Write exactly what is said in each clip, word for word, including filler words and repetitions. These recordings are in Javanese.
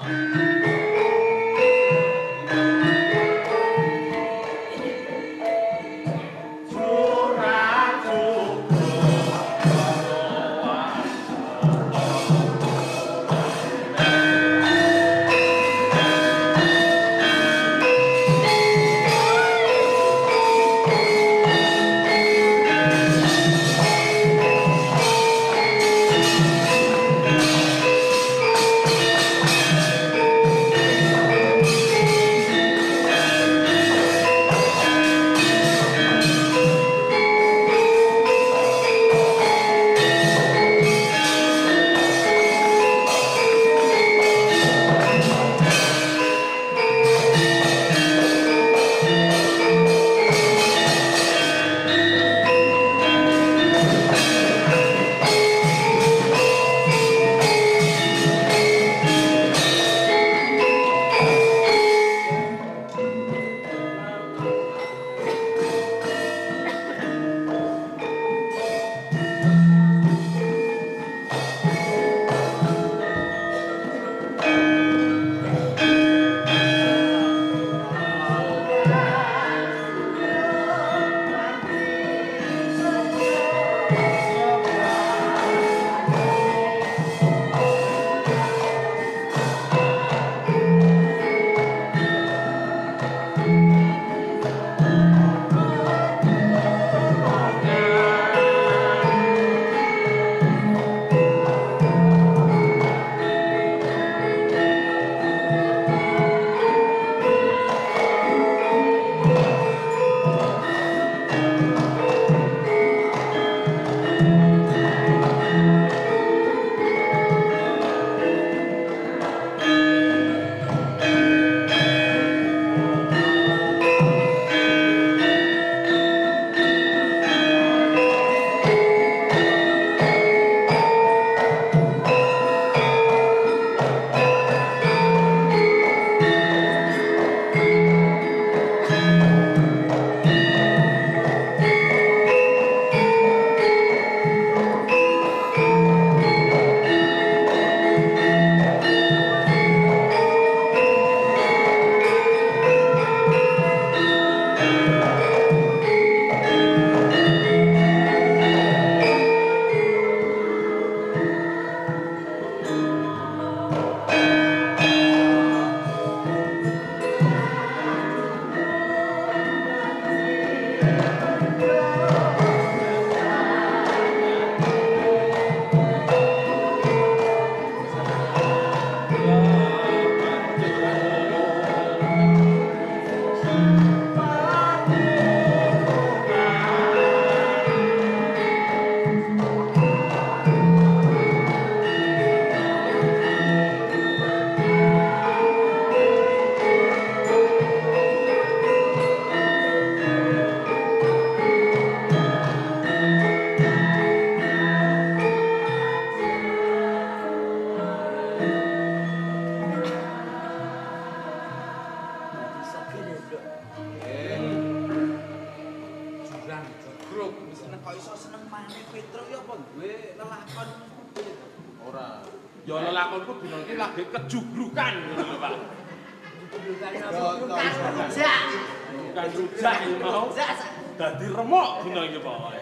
Ya lelakonku dina iki lagi kejugrukan ngono Pak. Kejugrukan apa? Rujak. Bukan rujak iki mau. Dadi remuk dina iki pokoke.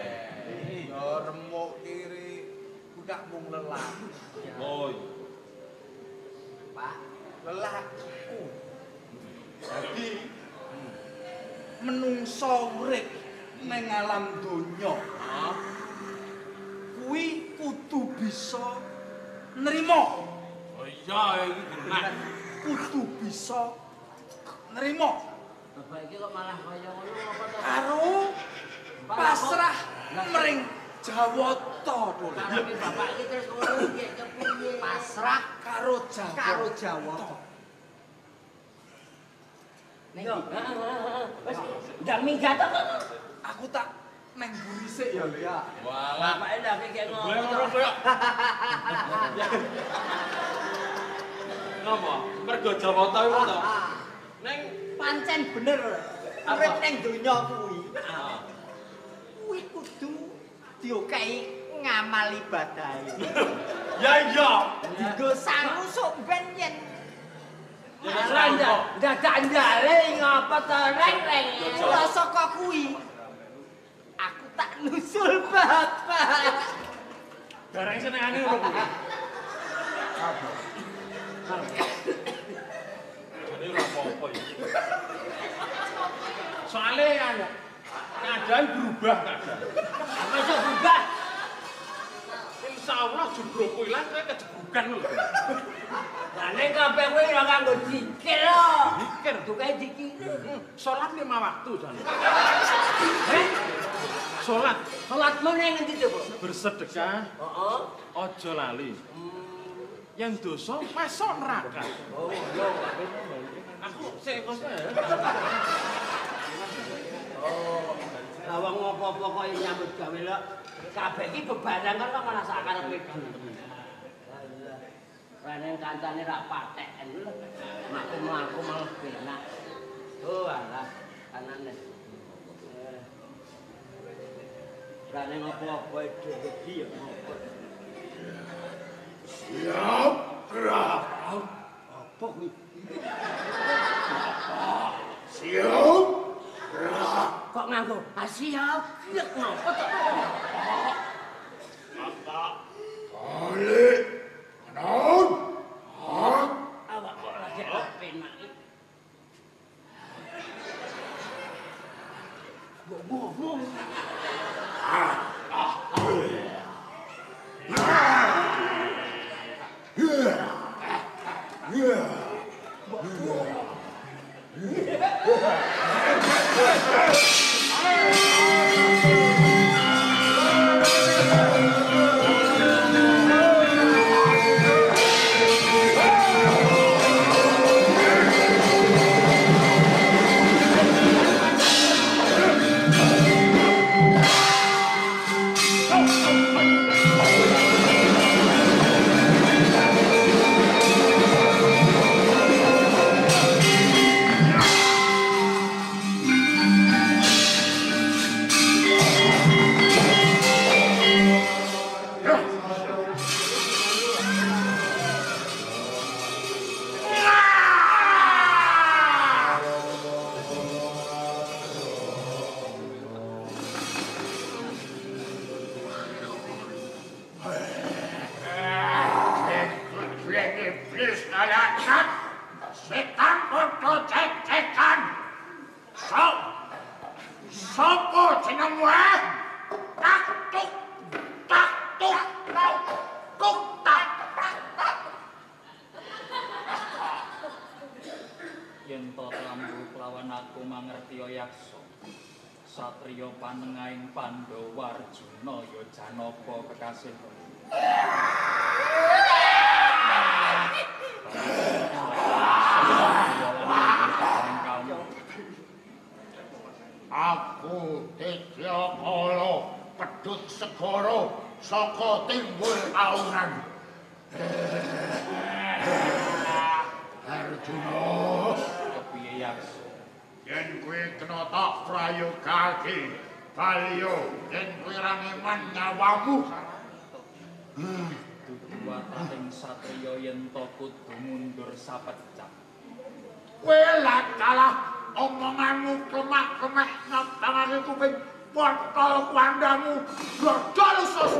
Ya remuk kiri budak mung lelak. Oh iya. Pak, lelakku. Jadi menungso urip ning alam donya. Kuwi kudu bisa nrimo. Oh iya iki bener. Kudu bisa nrimo. Bapak iki kok malah kaya ngono apa to? Karo pasrah mring Jawata to. Karo bapak iki terus ngono piye kepiye? Pasrah karo Jawata. Karo Jawata. Ning wis ndang minggat to kok. Aku tak neng buri sik ya, Lia. Walah, Bapake ndak kek ngono. boleh ngono koyo. Napa? Mergo Jawata iku to. Ning Pancen bener. Urip ning donya kuwi. Kuwi kudu diokehi ngamal ibadah. ya iya. Digo sangu sok ben yen dadak ndale ngapa to reng-reng. Ora saka kuwi. Aku tak nusul bapak. Barang senengane ngono kuwi. Jadi ora apa-apa ya. Soale anu keadaan berubah keadaan. Masa berubah? Insyaallah jebro kowe lan kowe kejebukan lho. Lah nek kabeh kowe ora kanggo dikir lho. Dikir Dukae dikir. salat lima waktu jan. Heh? Salat Salat meneh ngendi to, Bos? bersedekah Heeh. aja lali. Yang dosa masuk neraka. Oh, yo. Aku sik kok ya. Oh. Lah wong apa-apa kok nyambut gawe lho. Kabeh iki bebanan kan kok malah sak karepe dhewe. Rene kancane ra patheken lho. Aku mlaku malah penak. Oh alah, kanane. Rene ngopo-opo dhewe iki ya ngopo. Siap gerak. Apa kuwi? Siap gerak. Kok nganggo siap nek ngopo to? Balik. Kanan. Hak. Awak kok lagi ora penak iki. Ngomong. Iblis alasan setan untuk cek-cekan. So, sopo jenengmu? Tak tuk, tak tuk, tak tuk, tak tak tak. Yen to lambu kelawan aku mangerti yaksa. Satriya panengahing Pandhawa Arjuna ya Janaka kekasih. Aku Tetyakala pedhut segara saka timbul aunan. Arjuna, Kepiye yaksa? yen kowe kena tak prayogake baliyo yen kowe ra ngeman nyawamu. Dudu wataning satriya yen to kudu mundur sapecak. Kowe lak kalah omonganmu kemak-kemek nantangake kuping botol kuandamu dodol sos.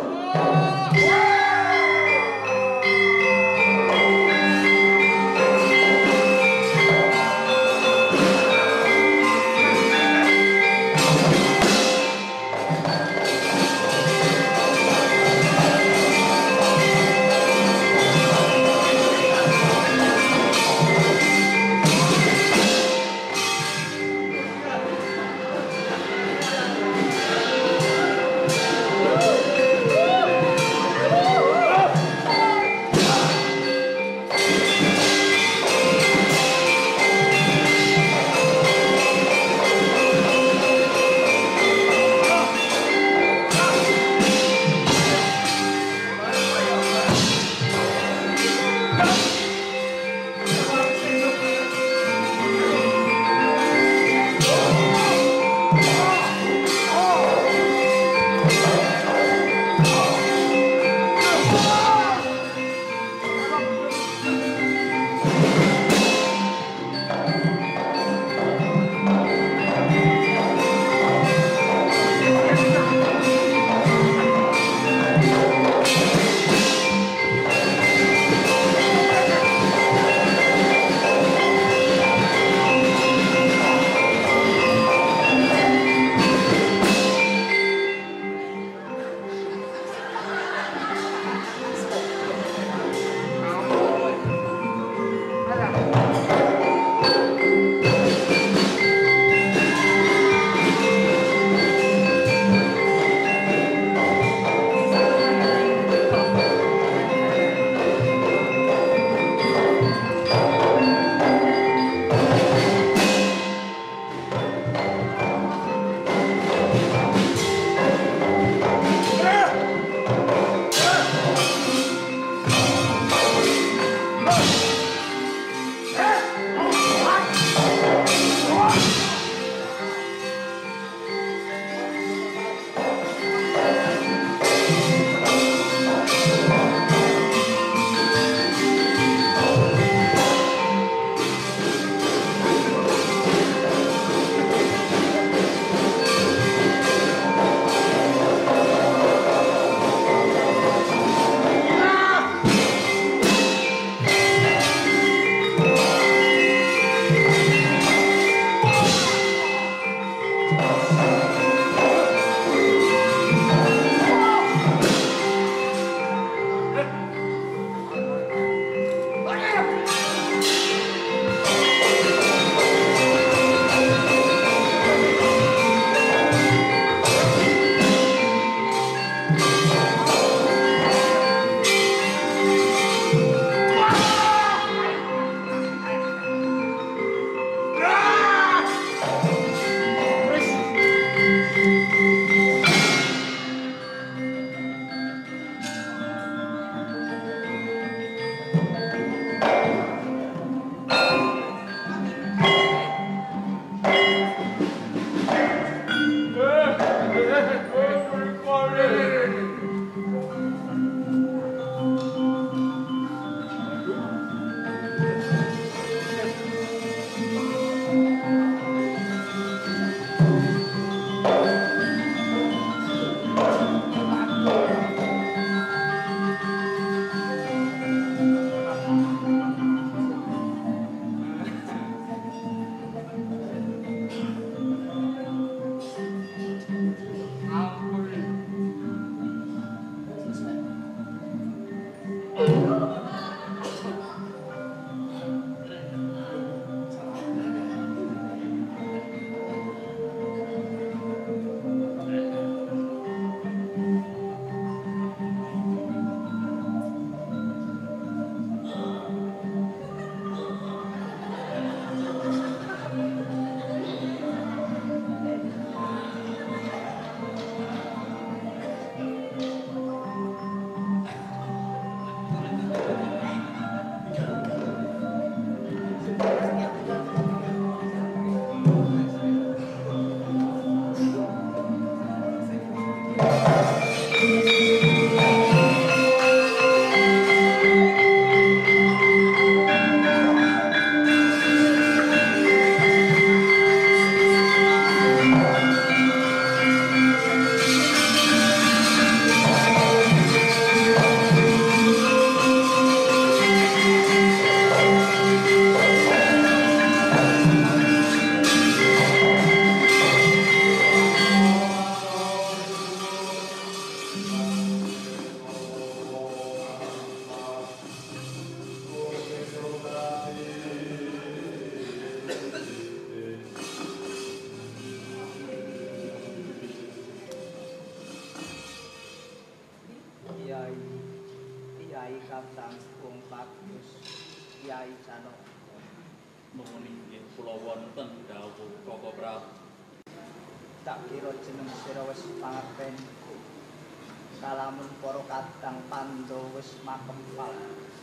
nuwun inggih kula wonten dawuh Koko Prabu. Tak kira jeneng sira wis pangerten. Kalamun para kadang Pandhawa wis makempal.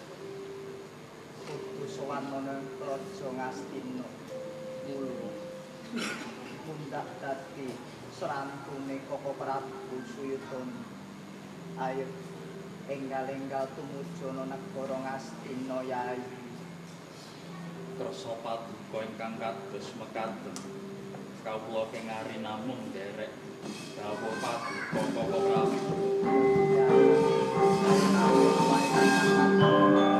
Kudu sowan ana Raja Ngastina. Mula mundak dadi serantune Koko Prabu Suyudana. Ayo enggal-enggal tumuju ana negara Ngastina Yai. Kersa paduka ingkang kados mekaten. Kawula kengari namung nderek dawuh paduka Koko Prabu. Ya,